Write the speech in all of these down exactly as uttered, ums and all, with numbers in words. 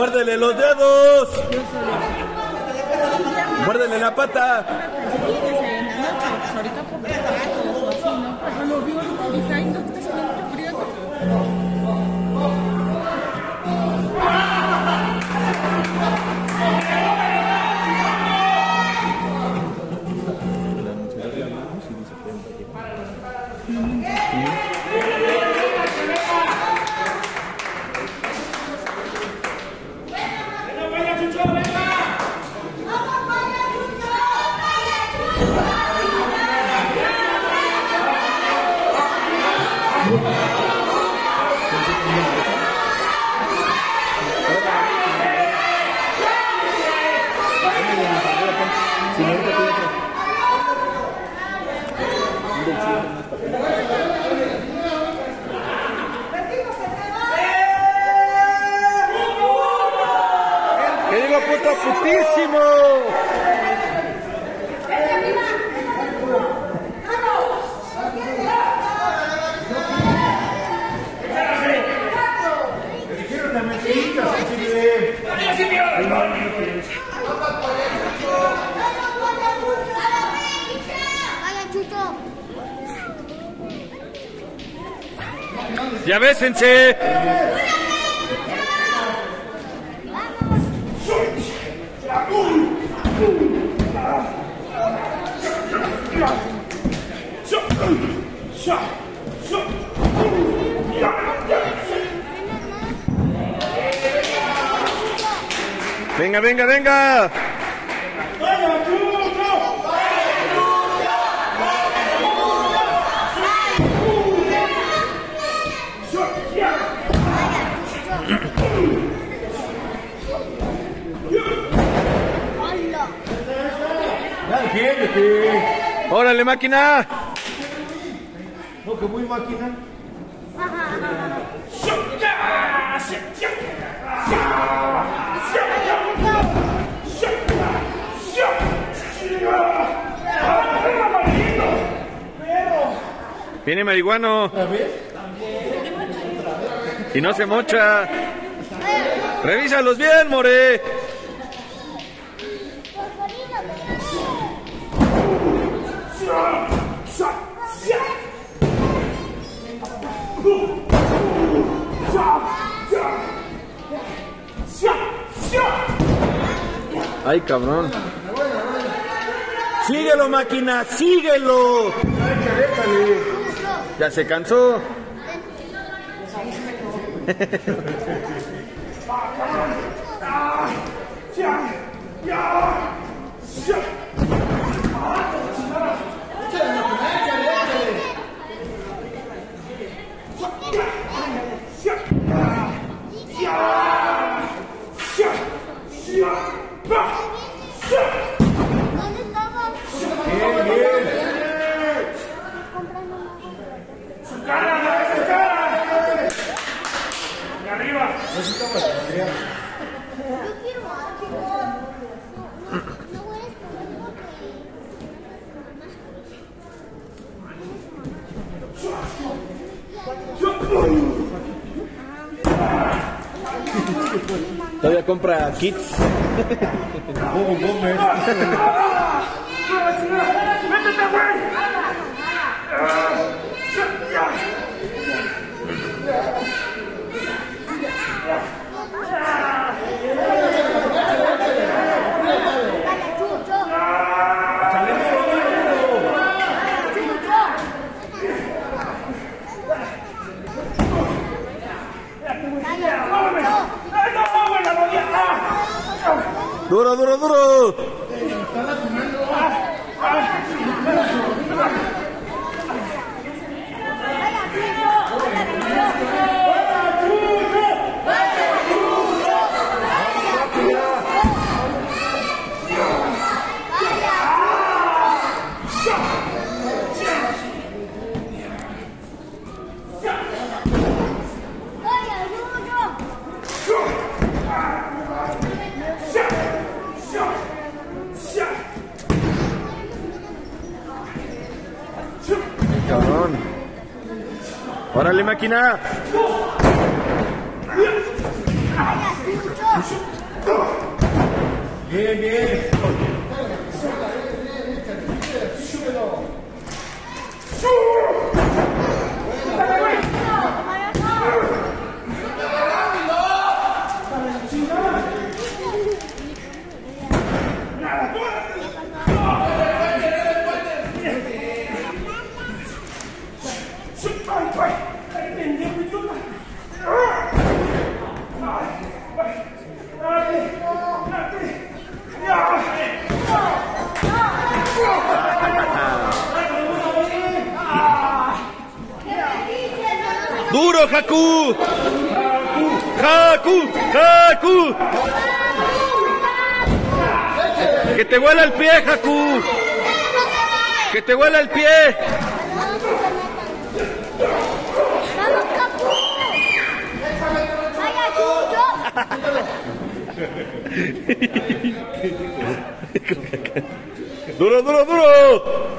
Muérdele los dedos. Muérdele la pata. Ahorita por los ratos o así, ¿no? Pero lo vi ahorita y dije, ay, no, que está haciendo mucho frío. ¡Que digo puto putísimo! ¡Ya bésense! Venga, venga, venga. ¡Órale, máquina! No, que muy máquina. Viene marihuano. Y no se mocha. Revísalos bien, more. Ay, cabrón. Síguelo, máquina, síguelo. Ya se cansó. Todavía compra kits. Duro, duro, duro. Cabrón. Órale, máquina. Bien, bien. ¡Duro, Haku! ¡Haku! ¡Haku! ¡Que te huela el pie, Haku! ¡Que te huela el pie! ¡Duro, duro, duro!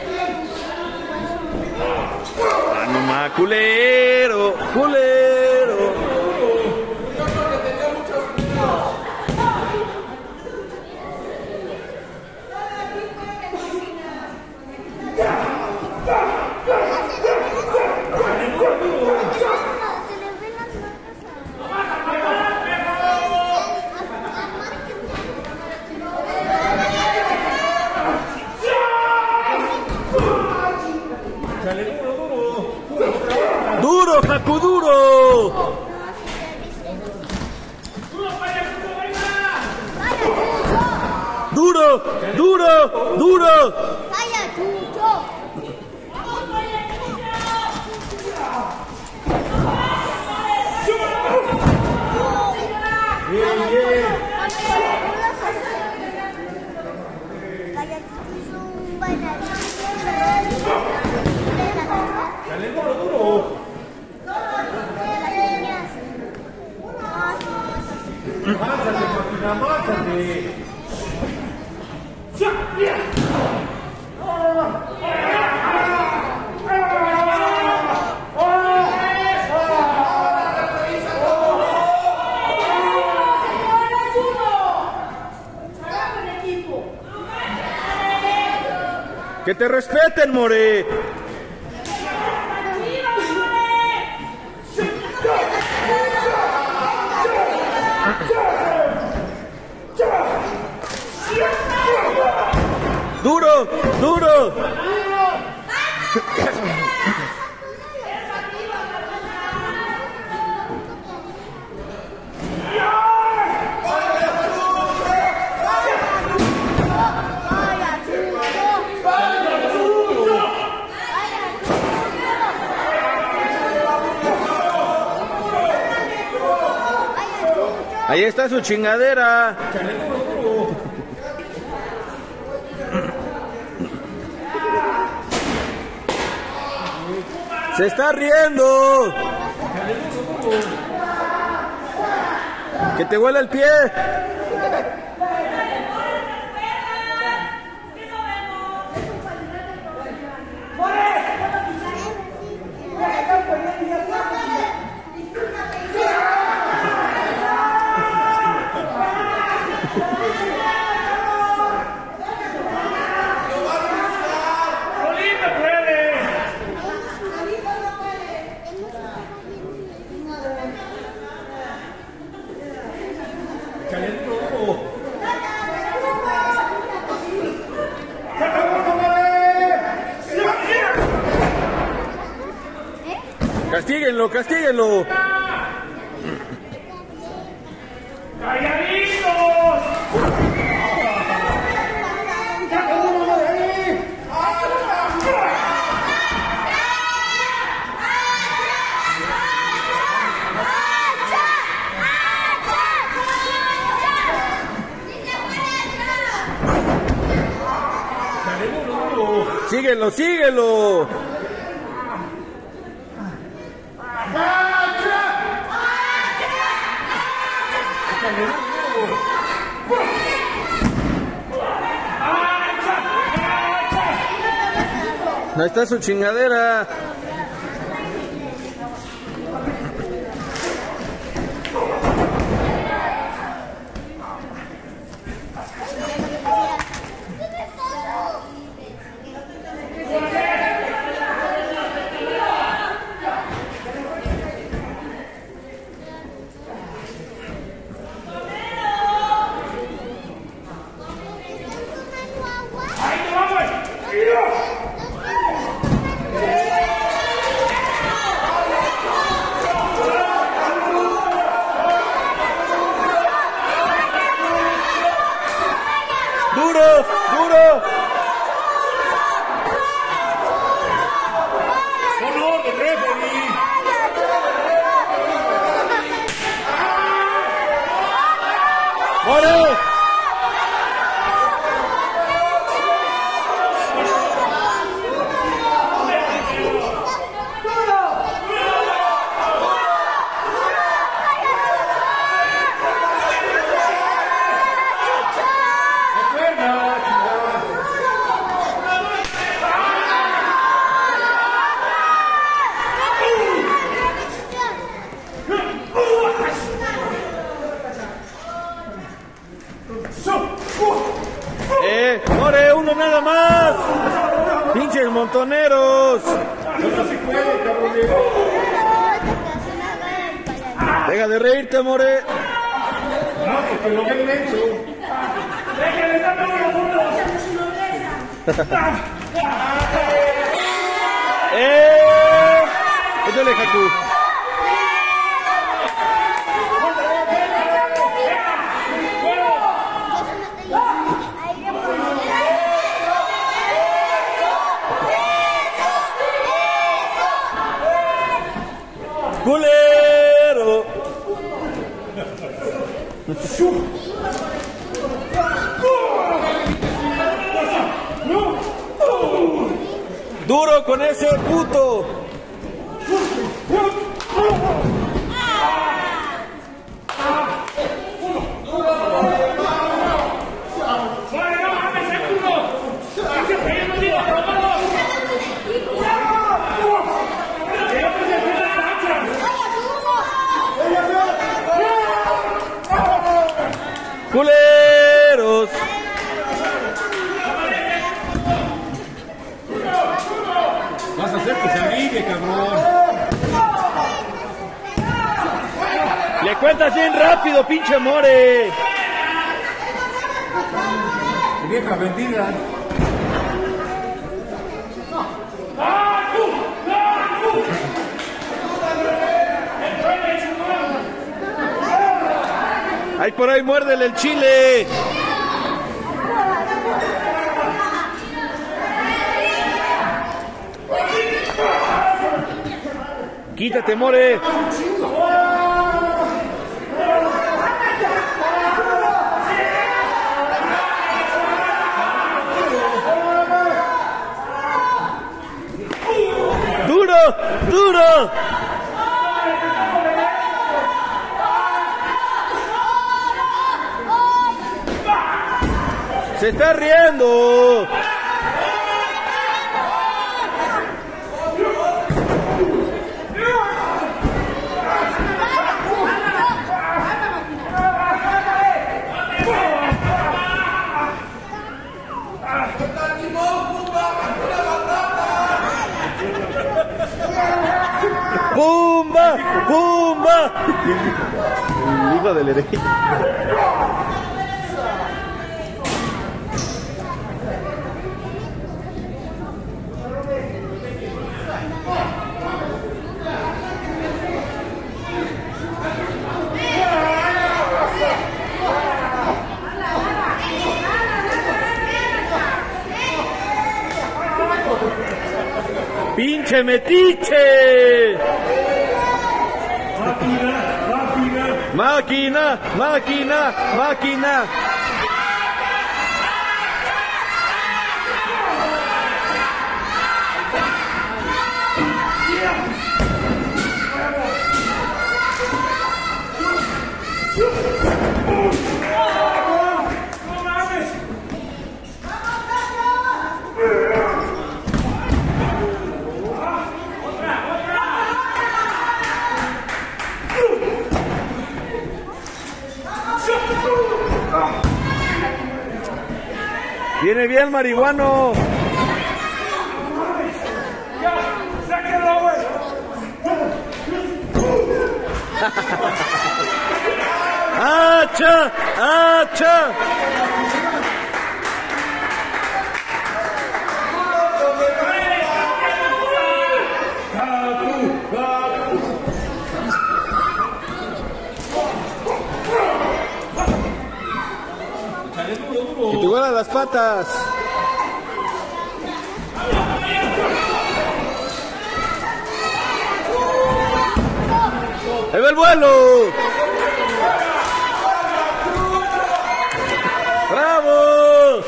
¡Ah, no más! ¡Culero! ¡Culero! ¡Duro, Haku, duro! ¡Duro, duro, duro! ¡Vaya, Chucho! Bien, bien. Vaya, es un bailarín. Dale duro, duro. Márchate, máquina, márchate. ¡Que te respeten, more! ¡Duro! ¡Duro! Ahí está su chingadera. Se está riendo. Que te huela el pie. Castíguenlo, castíguenlo. ¡Calladitos! Síguelo, síguelo. Ahí está su chingadera. Duro, duro. Honor de referee. ¡More! ¡Eh! ¡More! ¡Uno nada más! ¡Pinches montoneros! No se puede, cabrones. Deja de reírte, More. No, porque lo ven menso. ¡Déjenle estar todos los puntos! ¡Eh! Échale, Haku. ¡Culero! ¡Duro con ese puto! ¡Culeros! Vas a hacer que se alivie, cabrón. ¡Le cuentas bien rápido, pinche More! Vieja vendida. ¡Ay, por ahí muérdele el chile! ¡Quítate, More! ¡Duro! ¡Duro! ¡Se está riendo! ¡Pumba! ¡Pumba! El hijo del hereje. ¡Pinche metiche! Máquina, máquina. ¡Máquina! ¡Máquina! ¡Máquina! Viene bien, marihuano. ¡Hacha! ¡Hacha! Si te hubiera las patas. ¡Ahí va el vuelo! ¡Bravo!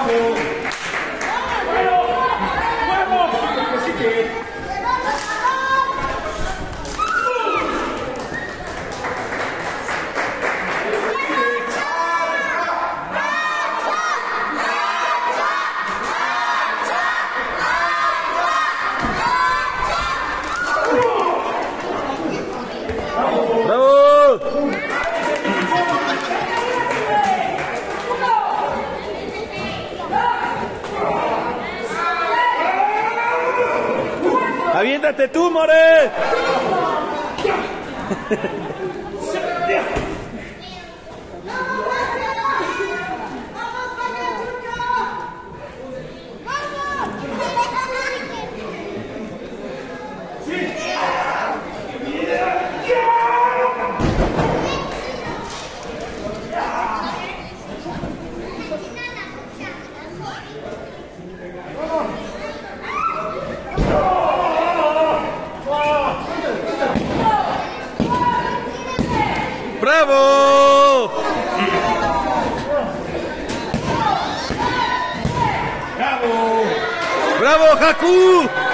¡Aviéntate tú, More! ¡Bravo! ¡Bravo! ¡Bravo, Haku!